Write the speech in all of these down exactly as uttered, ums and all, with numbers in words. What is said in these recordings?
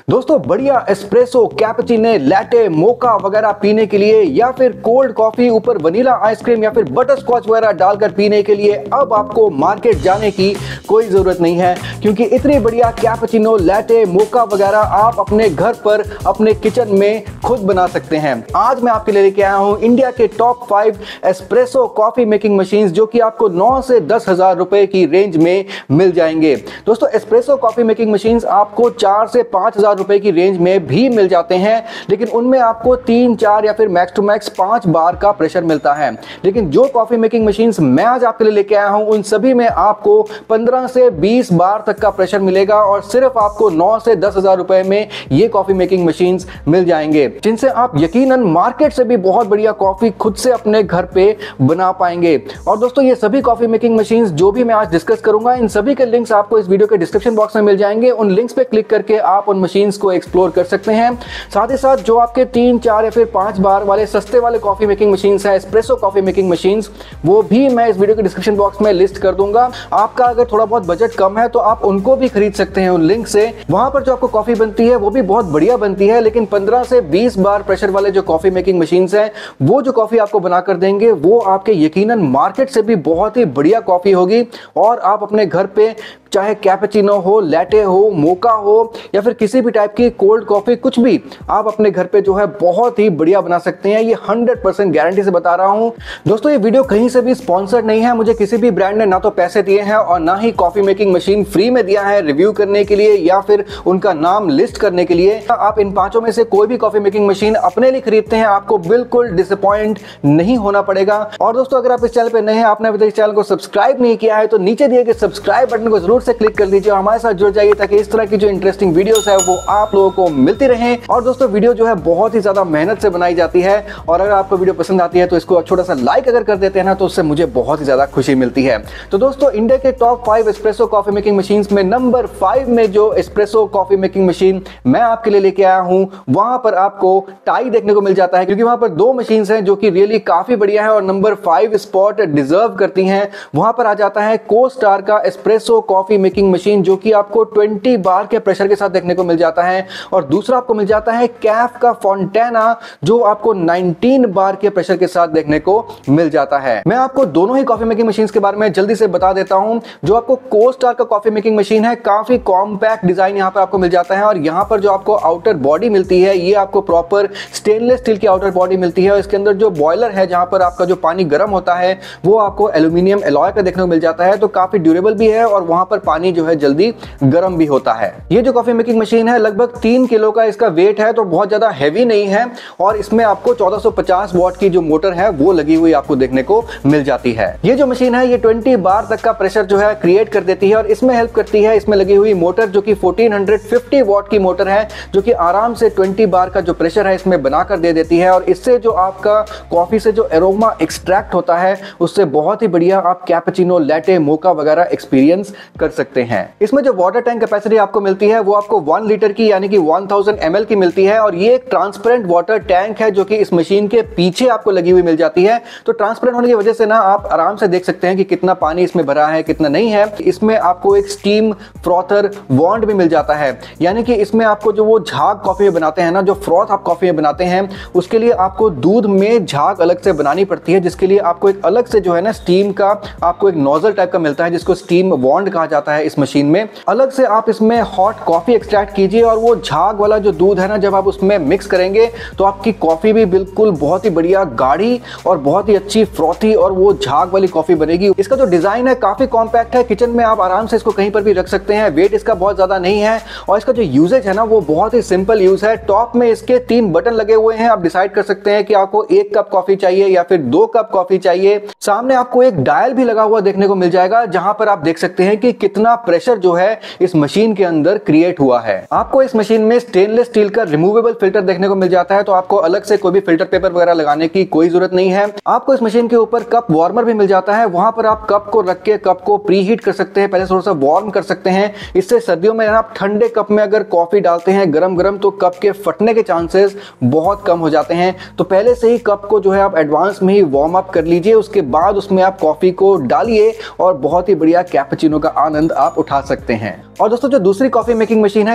दोस्तों बढ़िया espresso, cappuccino, latte, मोका वगैरह पीने के लिए या फिर कोल्ड कॉफी ऊपर वनीला आइसक्रीम या फिर बटर स्कॉच वगैरह डालकर पीने के लिए अब आपको मार्केट जाने की कोई जरूरत नहीं है, क्योंकि इतनी बढ़िया कैपुचिनो, लैटे, मोका वगैरह आप अपने घर पर अपने किचन में खुद बना सकते हैं। आज मैं आपके लिए लेके आया हूं इंडिया के top five espresso coffee making machine जो कि आपको नौ से दस हजार रुपए की रेंज में मिल जाएंगे। दोस्तों एस्प्रेसो कॉफी मेकिंग मशीन आपको चार से पांच हजार रुपए की रेंज में भी मिल जाते हैं, लेकिन उनमें आपको तीन चार या फिर मैक्स टू मैक्स पांच बार का प्रेशर मिलता है। लेकिन जो कॉफी मेकिंग मशीन्स मैं आज आपके लिए लेके आया हूं उन सभी में आपको पंद्रह से बीस बार तक का प्रेशर मिलेगा और सिर्फ आपको नौ से दस हजार रुपए में ये कॉफी मेकिंग मशीन्स मिल जाएंगे, जिनसे आप यकीनन मार्केट से भी बहुत बढ़िया कॉफी खुद से अपने घर पे बना पाएंगे। और दोस्तों ये सभी कॉफी मेकिंग मशीन्स जो भी मैं आज डिस्कस करूंगा इन सभी के लिंक्स आपको इस वीडियो के डिस्क्रिप्शन बॉक्स में मिल जाएंगे। उन लिंक्स पे क्लिक करके आप उन मशीन्स को एक्सप्लोर कर सकते हैं। साथ ही साथ जो आपके तीन चार या फिर पांच बार वाले सस्ते वाले कॉफी मेकिंग मशीन्स हैं, एस्प्रेसो कॉफी मेकिंग मशीन्स, वो भी मैं इस वीडियो के डिस्क्रिप्शन बॉक्स में लिस्ट कर दूंगा। आपका अगर थोड़ा बहुत बजट कम है तो आप उनको भी खरीद सकते हैं उन लिंक से। वहां पर जो आपको कॉफी बनती है वो भी बहुत बढ़िया बनती है, लेकिन पंद्रह से बीस बार प्रेशर वाले जो कॉफी मेकिंग मशीन्स हैं वो जो कॉफी आपको बनाकर देंगे वो आपके यकीनन मार्केट से भी बहुत ही बढ़िया कॉफी होगी और आप अपने घर पे चाहे कैपुचिनो हो, लैटे हो, मोका हो या फिर किसी भी टाइप की कोल्ड कॉफी, कुछ भी आप अपने घर पे जो है बहुत ही बढ़िया बना सकते हैं। ये हंड्रेड परसेंट गारंटी से बता रहा हूं। दोस्तों ये वीडियो कहीं से भी स्पॉन्सर्ड नहीं है, मुझे किसी भी ब्रांड ने ना तो पैसे दिए हैं और ना ही कॉफी मेकिंग मशीन फ्री में दिया है रिव्यू करने के लिए या फिर उनका नाम लिस्ट करने के लिए। आप इन पांचों में से कोई भी कॉफी मेकिंग मशीन अपने लिए खरीदते हैं आपको बिल्कुल डिसअपॉइंट नहीं होना पड़ेगा। और दोस्तों अगर आप इस चैनल पे नए हैं, आपने अभी तक इस चैनल को सब्सक्राइब नहीं किया है तो नीचे दिए गए सब्सक्राइब बटन को जरूर से क्लिक कर दीजिए, हमारे साथ जुड़ जाइए ताकि इस तरह की जो इंटरेस्टिंग वीडियोस है वो आप लोगों को मिलती रहें। और दोस्तों वीडियो जो है बहुत ही ज्यादा मेहनत से बनाई जाती है और अगर आपको वीडियो पसंद आती है तो इसको छोटा सा लाइक अगर कर देते हैं ना तो उससे मुझे बहुत ही ज्यादा खुशी मिलती है। तो दोस्तों इंडिया के top five espresso coffee making machine में नंबर फाइव में जो एस्प्रेसो कॉफी मेकिंग मशीन मैं आपके लिए लेके आया हूं वहां पर आपको टाई देखने को मिल जाता है, क्योंकि वहां पर दो मशीन हैं जो कि रियली काफी बढ़िया है और नंबर फाइव स्पॉट डिजर्व करती हैं। वहां पर आ जाता है को स्टार का एस्प्रेसो कॉफी मेकिंग मशीन जो कि आपको बीस बार के प्रेशर के साथ देखने को मिल जाता है, और दूसरा आपको मिल जाता है कैफ का फॉन्टेना जो आपको उन्नीस बार के प्रेशर के साथ देखने को मिल जाता है। मैं आपको दोनों ही कॉफी मेकिंग मशीन्स के बारे में जल्दी से बता देता हूं। जो आपको को स्टार का कॉफी मेकिंग मशीन है काफी कॉम्पैक्ट डिजाइन यहां पर आपको मिल जाता है और यहां पर जो आपको आउटर बॉडी मिलती है ये आपको प्रॉपर स्टेनलेस स्टील की आउटर बॉडी मिलती है और इसके अंदर जो बॉयलर है जहां पर आपका जो पानी गर्म होता है वो आपको एल्यूमिनियम एलॉय का देखने को मिल जाता है, तो काफी ड्यूरेबल भी है और वहां पर पानी जो है जल्दी गर्म भी होता है। ये जो कॉफी मेकिंग मशीन है लगभग तीन किलो का इसका वेट है, तो बहुत ज्यादा हैवी नहीं है और इसमें आपको चौदह सौ पचास वॉट की जो मोटर है वो लगी हुई आपको देखने को मिल जाती है। ये जो मशीन है ये बीस बार तक का प्रेशर जो है क्रिएट कर देती है और इसमें हेल्प करती है इसमें लगी हुई मोटर जो कि चौदह सौ पचास वॉट की मोटर है जो कि आराम से बीस बार का जो प्रेशर है इसमें बनाकर दे देती है और इससे जो आपका कॉफी से जो एरोमा एक्सट्रैक्ट होता है उससे बहुत ही बढ़िया आप कैपुचिनो, लैटे, मोका वगैरह एक्सपीरियंस कर सकते हैं। इसमें जो वाटर टैंक कैपेसिटी आपको मिलती है वो आपको वन लीटर की यानी कि हज़ार एम एल की मिलती है और ये एक ट्रांसपेरेंट वाटर टैंक है जो कि इस मशीन के पीछे आपको लगी हुई मिल जाती है। तो ट्रांसपेरेंट होने की वजह से ना आप आराम से देख सकते हैं कि कितना पानी इसमें भरा है कितना नहीं है। इसमें आपको एक स्टीम फ्रॉथर वॉन्ड भी मिल जाता है, यानी कि इसमें आपको जो वो झाग कॉफी में बनाते हैं ना, जो फ्रॉथ आप कॉफी में बनाते हैं उसके लिए आपको दूध में झाग अलग से बनानी पड़ती है, जिसके लिए आपको एक अलग से जो है ना स्टीम का आपको एक नोजल टाइप का मिलता है जिसको स्टीम वॉन्ड कहा जाता है। इस मशीन में अलग से आप इसमें हॉट कॉफी एक्सट्रैक्ट कीजिए और वो झाग वाला जो दूध है ना जब आप उसमें मिक्स करेंगे तो आपकी कॉफी भी बिल्कुल बहुत ही बढ़िया गाढ़ी और बहुत ही अच्छी फ्रॉथी और वो झाग वाली कॉफी बनेगी। इसका जो डिजाइन है काफी कॉम्पैक्ट है, किचन में आप आराम से इसको कहीं पर भी रख सकते हैं, वेट इसका बहुत ज्यादा नहीं है और इसका जो यूजेज है ना वो बहुत ही सिंपल यूज है। टॉप में इसके तीन बटन लगे हुए हैं, आप डिसाइड कर सकते हैं कि आपको एक कप कॉफी चाहिए या फिर दो कप कॉफी चाहिए। सामने आपको एक डायल भी लगा हुआ देखने को मिल जाएगा जहां पर आप देख सकते हैं कि कितना प्रेशर जो है इस मशीन के अंदर क्रिएट हुआ है। आपको इस मशीन में स्टेनलेस स्टील का रिमूवेबल फिल्टर देखने को मिल जाता है, तो आपको अलग से कोई भी फिल्टर पेपर वगैरह लगाने की कोई जरूरत नहीं है। आपको इस मशीन के ऊपर कप वार्मर भी मिल जाता है, वहां पर आप कप को रख के कप को प्री हीट कर सकते हैं, पहले थोड़ा सा वार्म कर सकते हैं। इससे सर्दियों में आप ठंडे कप में अगर कॉफी डालते हैं गरम गरम तो कप के फटने के चांसेस बहुत कम हो जाते हैं। तो पहले से ही कप को जो है आप एडवांस में ही वार्म अप कर लीजिए, उसके बाद उसमें आप कॉफी को डालिए और बहुत ही बढ़िया कैपुचिनो का आनंद आप उठा सकते हैं। और दोस्तों जो दूसरी कॉफी मेकिंग मशीन है इसके साथ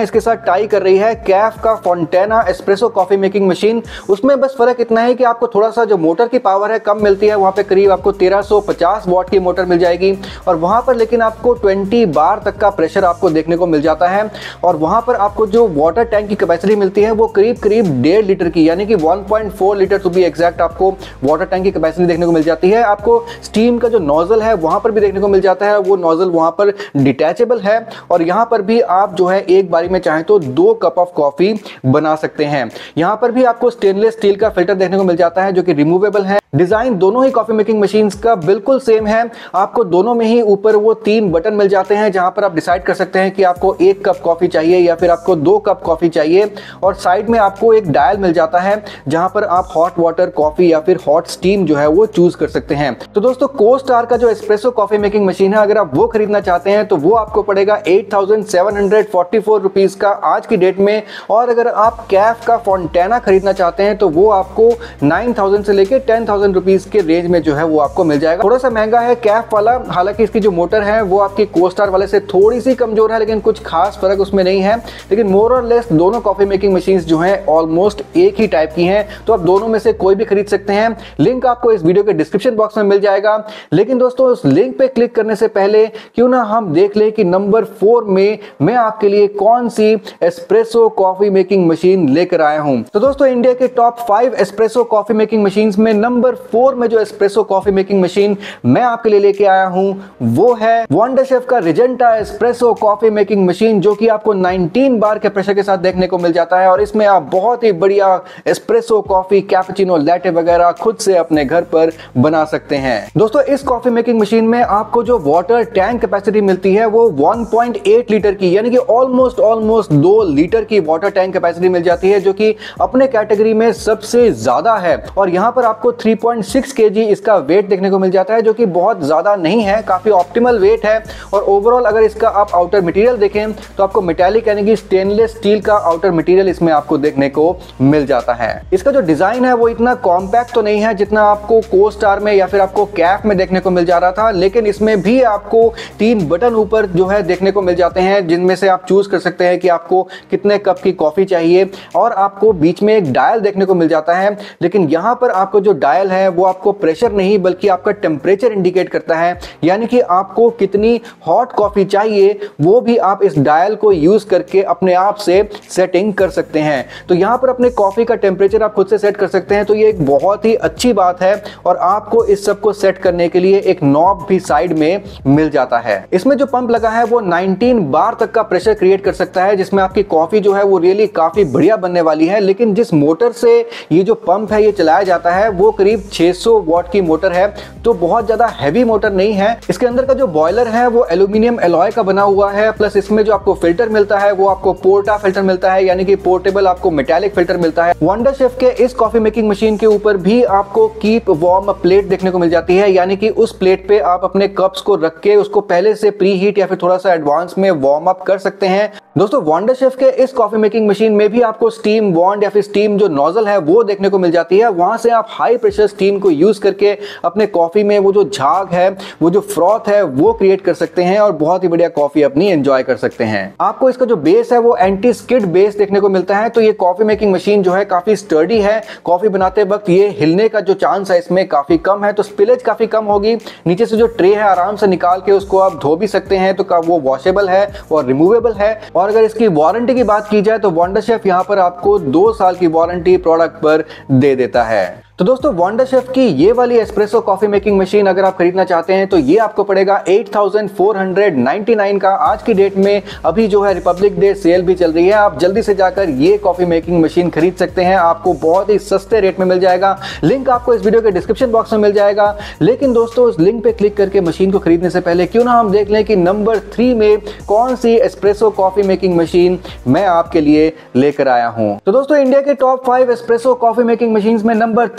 टाई कर रही है कैफ का Fontana espresso coffee making machine. उसमें बस फर्क इतना है कि आपको थोड़ा सा जो मोटर की पावर है कम मिलती है, वहां पे करीब आपको तेरह सौ पचास वॉट की मोटर मिल जाएगी और वहां पर लेकिन आपको बीस बार तक का प्रेशर आपको देखने को मिल जाता है। और वहां पर आपको जो वाटर टैंक की कैपेसिटी मिलती है वो करीब करीब डेढ़ लीटर की, यानी कि one point four litre to be exact आपको वाटर टैंक की कैपेसिटी देखने को मिल जाती है। आपको स्टीम का जो नोजल है वहां पर भी देखने को मिल जाता है, वो नोजल वहां पर डिटैचेबल है और यहां पर भी आप जो है एक बारी में चाहें तो दो कप ऑफ कॉफी बना सकते हैं। यहां पर भी आपको स्टेनलेस स्टील का फिल्टर देखने को मिल जाता है जो कि रिमूवेबल है। डिजाइन दोनों ही कॉफी मेकिंग मशीन्स का बिल्कुल सेम है। आपको दोनों में ही ऊपर वो तीन बटन मिल जाते हैं जहां पर आप डिसाइड कर सकते हैं कि आपको एक कप कॉफी चाहिए या फिर आपको दो कप कॉफी चाहिए। और साइड में आपको एक डायल मिल जाता है जहां पर आप हॉट वाटर, कॉफी या फिर हॉट स्टीम जो है वो चूज कर सकते हैं। तो दोस्तों को स्टार का जो एस्प्रेसो कॉफी मेकिंग मशीन है, अगर आप वो खरीदना चाहते हैं तो वो आपको पड़ेगा eight thousand seven hundred forty four rupees का आज की डेट में। और अगर आप कैफ का फोंटेना खरीदना चाहते हैं तो वो आपको नाइन थाउजेंड से लेकर टेन थाउजेंड रुपीज के रेंज में जो है वो आपको मिल जाएगा। थोड़ा सा महंगा है कैफ वाला, हालांकि इसकी जो मोटर है वो आपकी को स्टार वाले से थोड़ी सी कमजोर है, लेकिन कुछ खास फर्क उसमें नहीं है। लेकिन मोर और लेस दोनों कॉफी मेकिंग मशीन्स जो हैं ऑलमोस्ट एक ही टाइप की हैं, तो आप दोनों में से कोई भी खरीद सकते हैं। लिंक आपको इस वीडियो के डिस्क्रिप्शन बॉक्स में मिल जाएगा। लेकिन दोस्तों उस लिंक पे क्लिक करने से पहले क्यों ना हम देख लें कि नंबर फोर में मैं आपके लिए कौन सी एस्प्रेसो कॉफी मेकिंग मशीन लेकर आया हूं। तो दोस्तों इंडिया के top five espresso coffee making machines में नंबर फोर में जो एस्प्रेसो कॉफी मेकिंग मशीन मैं आपके लिए लेके आया हूं वो है वंडरशेफ का Regenta espresso coffee making machine, जो कि आपको नाइनटीन बार के प्रेशर के साथ देखने को मिल जाता है। और इसमें आप बहुत ही बढ़िया एस्प्रेसो कॉफी, कैपुचिनो, लैटे वगैरह खुद से अपने घर पर बना सकते हैं। दोस्तों इस कॉफी मेकिंग मशीन में आपको जो वाटर टैंक कैपेसिटी मिलती है वो वन पॉइंट एट लीटर की, यानी कि ऑलमोस्ट ऑलमोस्ट दो लीटर की वाटर टैंक कैपेसिटी मिल जाती है, जो कि अपने कैटेगरी में सबसे ज्यादा है। और यहां पर आपको थ्री पॉइंट सिक्स केजी इसका वेट देखने को मिल जाता है, जो कि बहुत ज्यादा नहीं है, काफी ऑप्टिमल वेट है। और ओवरऑल अगर इसका आप आउटर मटेरियल देखें तो आपको मेटालिक यानी कि स्टेनलेस स्टील का आउटर मटेरियल इसमें आपको देखने को मिल जाता है। इसका जो डिजाइन है वो इतना कॉम्पैक्ट तो नहीं है जितना आपको को स्टार में या फिर आपको कैफ में देखने को मिल जा रहा था, लेकिन इसमें भी आपको तीन बटन ऊपर जो है देखने को मिल जाते हैं, जिनमें से आप चूज कर सकते हैं कि आपको कितने कप की कॉफी चाहिए। और आपको बीच में एक डायल देखने को मिल जाता है, लेकिन यहां पर आपको जो डायल है वो आपको प्रेशर नहीं बल्कि आपका टेम्परेचर इंडिकेट करता है, यानी कि आपको कितनी हॉट कॉफी चाहिए वो भी आप इस डायल को यूज करके अपने आप से सेटिंग कर सकते हैं। तो यहां पर अपने कॉफी का टेम्परेचर आप खुद से सेट कर सकते हैं, तो ये एक बहुत ही अच्छी बात है। और आपको इस सब को सेट करने के लिए एक नॉब भी साइड में मिल जाता है। इसमें जो पंप लगा है वो नाइनटीन बार तक का प्रेशर क्रिएट कर सकता है, जिसमें आपकी कॉफी जो है वो रियली काफी बढ़िया बनने वाली है। लेकिन जिस मोटर से ये जो पंप है ये चलाया जाता है वो करीब छह सौ वॉट की मोटर है, तो बहुत ज्यादा हैवी मोटर नहीं है। इसके अंदर का जो बॉयलर है वो एल्यूमिनियम एलॉय का बना हुआ है, प्लस इसमें जो आपको फिल्टर मिलता है वो आपको पोर्टा फिल्टर मिलता है, यानी कि पोर्टेबल आपको मेटालिक फिल्टर मिलता है। वंडरशेफ के इस कॉफी मेकिंग मशीन के ऊपर भी आपको कीप वार्म प्लेट देखने को मिल जाती है, यानी कि उस प्लेट पे आप अपने कप्स को रख के उसको पहले से प्री हीट या फिर थोड़ा सा एडवांस में वार्म अप कर सकते हैं। दोस्तों वंडरशेफ के इस कॉफी मेकिंग मशीन में भी आपको स्टीम बॉन्ड या फिर स्टीम जो नोजल है वो देखने को मिल जाती है। वहां से आप हाई प्रेशर स्टीम को यूज करके अपने कॉफी में वो जो झाग है, वो जो फ्रॉथ है वो क्रिएट कर सकते हैं और बहुत ही बढ़िया कॉफी अपनी एंजॉय कर सकते हैं। आपको इसका जो बेस है वो एंटी स्किड बेस देखने को मिलता है, तो ये कॉफी मेकिंग मशीन जो है काफी स्टर्डी है। कॉफी बनाते वक्त ये हिलने का जो चांस है इसमें काफी कम है, तो स्पिलेज काफी कम होगी। नीचे से जो ट्रे है आराम से निकाल के उसको आप धो भी सकते हैं, तो वो वॉशेबल है और रिमूवेबल है। और अगर इसकी वारंटी की बात की जाए तो वंडरशेफ यहाँ पर आपको दो साल की वारंटी प्रोडक्ट पर दे देता है। तो दोस्तों वंडरशेफ की ये वाली एस्प्रेसो कॉफी मेकिंग मशीन अगर आप खरीदना चाहते हैं तो ये आपको पड़ेगा eight thousand four hundred ninety nine का आज की डेट में। अभी जो है रिपब्लिक डे सेल भी चल रही है, आप जल्दी से जाकर ये कॉफी मेकिंग मशीन खरीद सकते हैं, आपको बहुत ही सस्ते रेट में मिल जाएगा। लिंक आपको इस वीडियो के डिस्क्रिप्शन बॉक्स में मिल जाएगा। लेकिन दोस्तों उस लिंक पे क्लिक करके मशीन को खरीदने से पहले क्यों ना हम देख लें कि नंबर थ्री में कौन सी एस्प्रेसो कॉफी मेकिंग मशीन मैं आपके लिए लेकर आया हूं। तो दोस्तों इंडिया के top five espresso coffee making machine में नंबर थ्री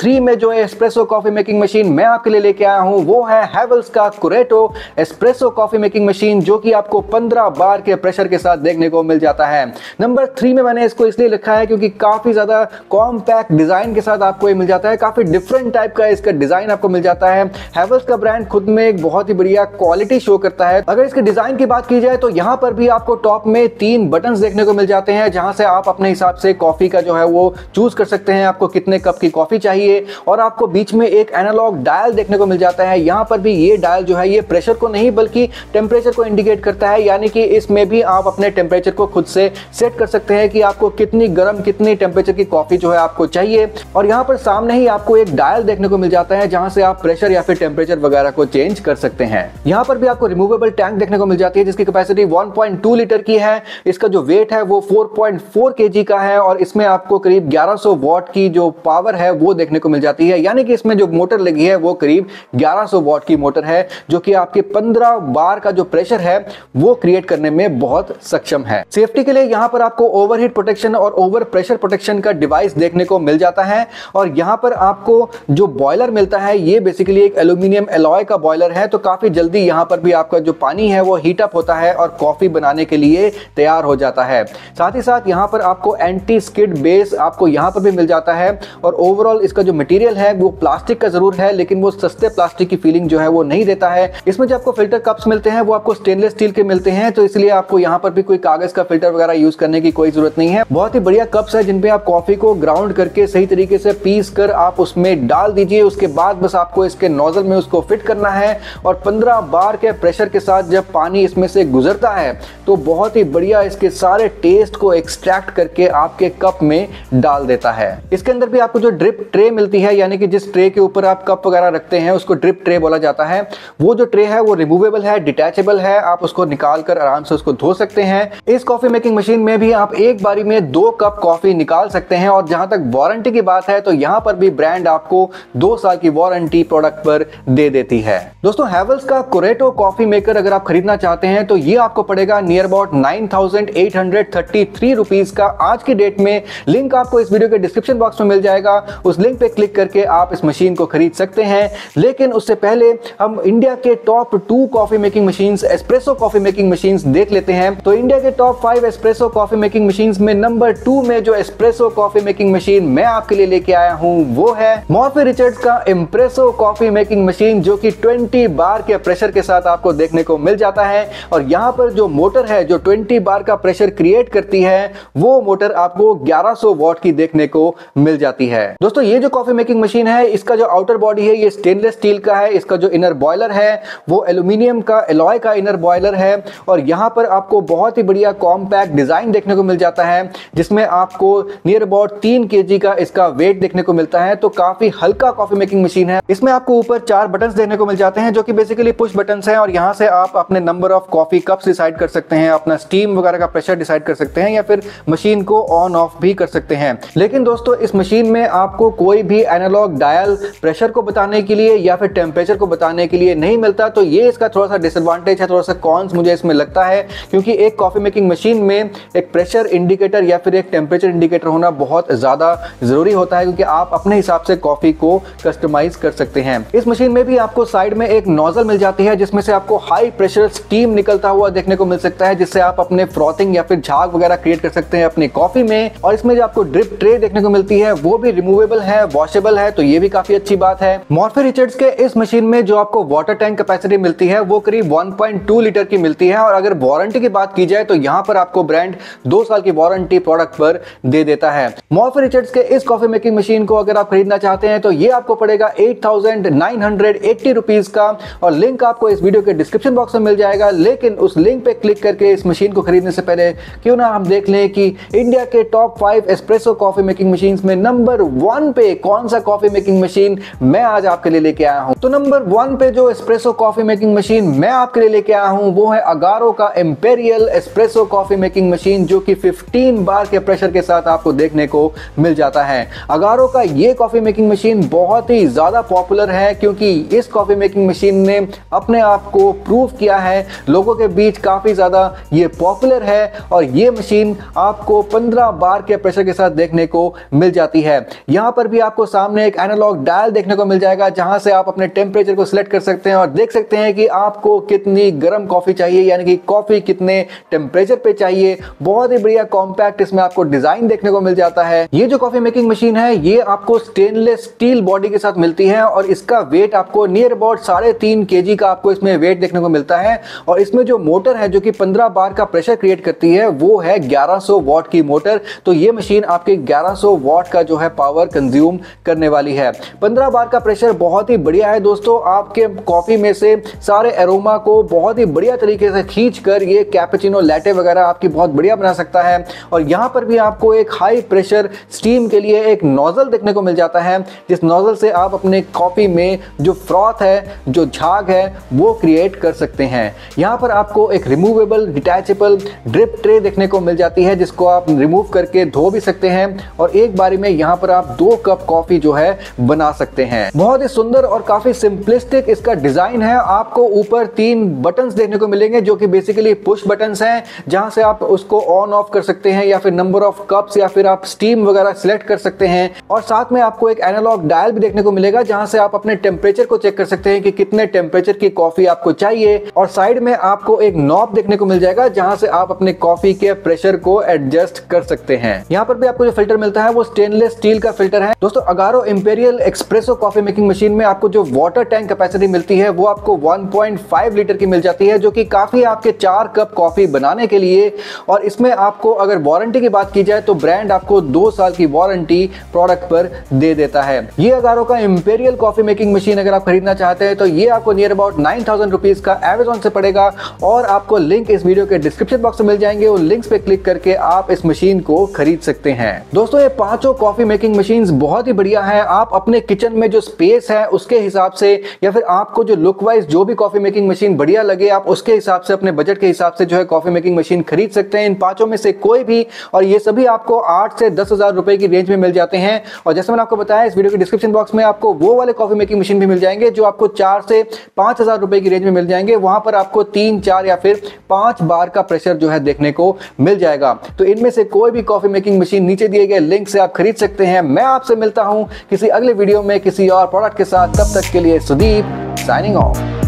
थ्री में जो एस्प्रेसो कॉफी मेकिंग मशीन मैं आपके लिए लेके आया हूं वो है हैवेल्स का Coretto espresso coffee making machine, जो कि आपको पंद्रह बार के प्रेशर के साथ देखने को मिल जाता है। नंबर थ्री में मैंने इसको इसलिए लिखा है क्योंकि काफी ज्यादा कॉम्पैक्ट डिजाइन के साथ आपको ये मिल जाता है, काफी डिफरेंट टाइप का इसका डिजाइन आपको मिल जाता है। हैवेल्स का ब्रांड खुद में एक बहुत ही बढ़िया क्वालिटी शो करता है। अगर इसके डिजाइन की बात की जाए तो यहाँ पर भी आपको टॉप में तीन बटन्स देखने को मिल जाते हैं, जहां से आप अपने हिसाब से कॉफी का जो है वो चूज कर सकते हैं, आपको कितने कप की कॉफी चाहिए। और आपको बीच में एक एनालॉग डायल देखने को मिल जाता है। यहाँ पर भी ये डायल जो है ये प्रेशर को नहीं बल्कि टेम्परेचर को इंडिकेट करता है, यानी कि इसमें भी आप अपने टेम्परेचर को खुद से सेट कर सकते हैं कि आपको कितनी गर्म कितनी टेम्परेचर की कॉफी जो है आपको चाहिए। और यहाँ पर सामने ही आपको एक डायल देखने को मिल जाता है जहां से आप प्रेशर या फिर टेम्परेचर वगैरह को चेंज कर सकते हैं। यहाँ पर भी आपको रिमूवेबल टैंक देखने को मिल जाती है जिसकी capacity one point two litre की है। इसका जो वेट है वो फोर पॉइंट फोर केजी का है और इसमें आपको करीब ग्यारह सौ वॉट की जो पावर है वो देखने को मिल जाती है, यानी कि इसमें जो मोटर लगी है वो करीब ग्यारह सौ वॉट की मोटर है, जो कि आपके पंद्रह बार का जो प्रेशर है वो क्रिएट करने में बहुत सक्षम है। सेफ्टी के लिए यहाँ पर आपको ओवरहीट प्रोटेक्शन और ओवर प्रेशर प्रोटेक्शन का डिवाइस देखने को मिल जाता है। और यहाँ पर आपको जो बॉयलर मिलता है ये बेसिकली एक एल्यूमिनियम एलॉय का बॉयलर है, तो काफी जल्दी यहाँ पर भी आपका जो पानी है वो हीट अप होता है और कॉफी बनाने के लिए तैयार हो जाता है। साथ ही साथ यहाँ पर आपको एंटी स्किड बेस आपको यहाँ पर भी मिल जाता है। और ओवरऑल इसका जो मटेरियल है वो प्लास्टिक का जरूर है, लेकिन वो सस्ते प्लास्टिक की फीलिंग जो है वो नहीं देता है। इसमें जो आपको फिल्टर कप्स मिलते हैं वो आपको स्टेनलेस स्टील के मिलते हैं, तो इसलिए आपको यहाँ पर भी कोई कागज का फिल्टर वगैरह यूज करने की कोई जरूरत नहीं है। बहुत ही बढ़िया कप्स है जिनपे आप कॉफी को ग्राउंड करके सही तरीके से पीस कर आप उसमें डाल दीजिए। उसके बाद बस आपको इसके नोजल में उसको फिट करना है और पंद्रह बार के प्रेशर के साथ जब पानी इसमें से गुजरता है तो बहुत ही बढ़िया इसके सारे टेस्ट को एक्सट्रैक्ट करके आपके कप में डाल देता है। इसके अंदर भी आपको जो ड्रिप ट्रे मिलती है, यानी कि जिस ट्रे के ऊपर आप कप वगैरह रखते हैं उसको ड्रिप ट्रे बोला जाता है। वो जो ट्रे है वो रिमूवेबल है, डिटैचेबल है, आप उसको निकाल कर आराम से उसको धो सकते हैं। इस कॉफी मेकिंग मशीन में भी आप एक बारी में दो कप कॉफी निकाल सकते हैं। और जहां तक वारंटी की बात है तो यहां पर भी ब्रांड आपको दो साल की वारंटी प्रोडक्ट पर दे देती है। दोस्तों हैवेल्स का कोरेटो कॉफी मेकर अगर आप खरीदना चाहते हैं तो ये आपको पड़ेगा near about nine thousand eight hundred thirty three rupees का आज की डेट में। लिंक आपको इस वीडियो के डिस्क्रिप्शन बॉक्स में मिल जाएगा, उस लिंक पे क्लिक करके आप इस मशीन को खरीद सकते हैं। लेकिन उससे पहले हम इंडिया के top two coffee making machines espresso coffee making machines देख लेते हैं। तो इंडिया के top five espresso coffee making machines में नंबर टू में जो एस्प्रेसो कॉफी मेकिंग मशीन मैं आपके लिए लेके आया हूं वो है मॉर्फी रिचर्ड्स का इम्प्रेसो कॉफी मेकिंग मशीन, जो कि बीस बार के प्रेशर के साथ आपको देखने को मिल जाता है। और यहाँ पर जो मोटर है जो बीस बार का प्रेशर क्रिएट करती है वो मोटर आपको ग्यारह सौ वॉट की देखने को मिल जाती है। दोस्तों ये जो कॉफी मेकिंग मशीन है इसका जो आउटर बॉडी है ये स्टेनलेस स्टील का है, इसका जो इनर बॉयलर है वो एल्यूमिनियम का एलॉय का इनर बॉयलर है। और यहाँ पर आपको बहुत ही बढ़िया कॉम्पैक्ट डिजाइन देखने को मिल जाता है जिसमें आपको नियर अबाउट तीन केजी का इसका वेट देखने को मिलता है, तो काफी हल्का कॉफी मेकिंग मशीन है। इसमें आपको ऊपर चार बटन्स देखने को मिल जाते हैं जो कि बेसिकली पुश बटन्स हैं और यहाँ से आप अपने number of coffee cups decide कर सकते हैं, अपना स्टीम वगैरह का प्रेशर डिसाइड कर सकते हैं या फिर मशीन को ऑन ऑफ भी कर सकते हैं। लेकिन दोस्तों इस मशीन में आपको कोई भी एनालॉग डायल प्रेशर को बताने के लिए या फिर टेम्परेचर को बताने के लिए नहीं मिलता, तो ये इसका थोड़ा सा डिसएडवांटेज है, थोड़ा सा कॉन्स मुझे इसमें लगता है। क्योंकि एक कॉफी मेकिंग मशीन में एक प्रेशर इंडिकेटर या फिर एक टेम्परेचर इंडिकेटर होना बहुत ज्यादा जरूरी होता है, क्योंकि आप अपने हिसाब से कॉफी को कस्टमाइज कर सकते हैं। इस मशीन में भी आपको साइड में एक नोजल मिल जाती है जिसमें से आपको हाई प्रेशर स्टीम निकलता हुआ देखने को मिल सकता है, जिससे आप अपने फ्रॉथिंग या फिर झाग वगैरह क्रिएट कर सकते हैं अपनी कॉफी में। और इसमें जो आपको ड्रिप ट्रे देखने को मिलती है वो भी रिमूवेबल है, वॉशेबल है, तो ये भी काफी अच्छी बात है। मॉर्फी रिचर्ड्स के इस मशीन में जो आपको वाटर टैंक कैपेसिटी मिलती है वो करीब वन पॉइंट टू लीटर की मिलती है। और अगर वारंटी की बात की जाए तो यहाँ पर आपको ब्रांड दो साल की वारंटी प्रोडक्ट पर दे देता है। मॉर्फी रिचर्ड्स के इस कॉफी मेकिंग मशीन को अगर आप खरीदना चाहते हैं तो ये आपको पड़ेगा eight thousand nine hundred eighty rupees का, और लिंक आपको इस वीडियो के डिस्क्रिप्शन बॉक्स में मिल जाएगा। लेकिन उस लिंक पे क्लिक करके इस मशीन को खरीदने से पहले क्यों ना हम देख लें कि इंडिया के top five espresso coffee making machines में नंबर वन पे कौन सा कॉफी मेकिंग मशीन मैं आज आपके लिए लेके आया हूं। तो नंबर वन पे जो एस्प्रेसो कॉफी मेकिंग मशीन मैं आपके लिए लेके आया हूं वो है अगारो का imperial espresso coffee making machine, जो कि पंद्रह बार के प्रेशर के साथ आपको देखने को मिल जाता है। अगारो का ये कॉफी मेकिंग मशीन बहुत ही ज्यादा पॉपुलर है क्योंकि इस कॉफी मेकिंग मशीन ने अपने आप को प्रूव किया है, लोगों के बीच काफी ज्यादा ये पॉपुलर है। और ये मशीन आपको पंद्रह बार के प्रेशर के साथ देखने को मिल जाती है। यहां पर भी आपको आपको सामने एक एनालॉग डायल देखने को मिल जाएगा, जहां से आप अपने टेम्परेचर को सिलेक्ट कर सकते हैं और देख सकते हैं कि आपको कितनी गर्म कॉफी चाहिए, यानी कि कॉफी कितने टेम्परेचर पे चाहिए। बहुत ही बढ़िया कॉम्पैक्ट इसमें आपको डिजाइन देखने को मिल जाता है। ये जो कॉफी मेकिंग मशीन है ये आपको स्टेनलेस स्टील बॉडी के साथ मिलती है और इसका वेट आपको नियर अबाउट साढ़े तीन के जी का आपको इसमें वेट देखने को मिलता है। और इसमें जो मोटर है जो कि पंद्रह बार का प्रेशर क्रिएट करती है वो है ग्यारह सौ वॉट की मोटर। तो ये मशीन आपके ग्यारह सौ वॉट का जो है पावर कंज्यूम करने वाली है। पंद्रह बार का प्रेशर बहुत ही बढ़िया है दोस्तों, आपके कॉफी में से सारे एरोमा को बहुत ही बढ़िया तरीके से खींच कर ये कैपेचिनो लैटे वगैरह आपकी बहुत बढ़िया बना सकता है। और यहां पर भी आपको एक हाई प्रेशर स्टीम के लिए एक नोजल देखने को मिल जाता है, जिस नोजल से आप अपने कॉफी में जो फ्रॉथ है, जो झाग है, वो क्रिएट कर सकते हैं। यहां पर आपको एक रिमूवेबल डिटैचेबल ड्रिप ट्रे देखने को मिल जाती है, जिसको आप रिमूव करके धो भी सकते हैं और एक बारी में यहां पर आप दो कप कॉफी जो है बना सकते हैं। बहुत ही सुंदर और काफी सिंपलिस्टिक इसका डिजाइन है। आपको ऊपर तीन बटन्स देखने को मिलेंगे जो कि बेसिकली पुश बटन्स हैं, जहां से आप उसको ऑन ऑफ कर सकते हैं या फिर नंबर ऑफ कप्स या फिर आप स्टीम वगैरह सिलेक्ट कर सकते हैं। और साथ में आपको एक एनालॉग डायल भी देखने को मिलेगा, जहां से आप अपने टेम्परेचर को चेक कर सकते हैं कि कितने टेम्परेचर की कॉफी आपको चाहिए। और साइड में आपको एक नॉब देखने को मिल जाएगा, जहां से आप अपने कॉफी के प्रेशर को एडजस्ट कर सकते हैं। यहाँ पर भी आपको जो फिल्टर मिलता है वो स्टेनलेस स्टील का फिल्टर है। दोस्तों Agaro imperial espresso coffee making machine में आपको जो वाटर टैंक कैपेसिटी मिलती है वो आपको वन पॉइंट फाइव लीटर की मिल जाती है, जो कि काफी आपके चार कप कॉफी बनाने के लिए। और इसमें आपको अगर वारंटी की बात की जाए तो ब्रांड आपको दो साल की वारंटी प्रोडक्ट पर दे देता है। ये अगारो का इंपीरियल कॉफी मेकिंग मशीन अगर आप खरीदना चाहते हैं तो ये आपको near about nine thousand rupees का अमेज़न से पड़ेगा और आपको लिंक इस वीडियो के डिस्क्रिप्शन बॉक्स में मिल जाएंगे। उन लिंक्स पे क्लिक करके आप इस मशीन को खरीद सकते हैं। दोस्तों ये पांचों कॉफी मेकिंग मशीन्स बहुत ही बढ़िया है। आप अपने किचन में जो स्पेस है उसके हिसाब से या फिर आपको जो लुक वाइज जो भी कॉफी मेकिंग मशीन बढ़िया लगे आप उसके हिसाब से अपने बजट के हिसाब से जो है कॉफी मेकिंग मशीन खरीद सकते हैं। इन पांचों में से कोई भी, और ये सभी आपको आठ से दस हजार रुपए की रेंज में मिल जाते हैं। और जैसे मैंने आपको बताया इस वीडियो के डिस्क्रिप्शन बॉक्स में आपको वो वाले कॉफी मेकिंग मशीन भी मिल जाएंगे जो आपको चार से पांच हजार रुपए की रेंज में मिल जाएंगे। वहां पर आपको तीन चार या फिर पांच बार का प्रेशर जो है देखने को मिल जाएगा। तो इनमें से कोई भी कॉफी मेकिंग मशीन नीचे दिए गए लिंक से आप खरीद सकते हैं। मैं आपसे मिलता हूं किसी अगले वीडियो में किसी और प्रोडक्ट के साथ। तब तक के लिए सुदीप साइनिंग ऑफ।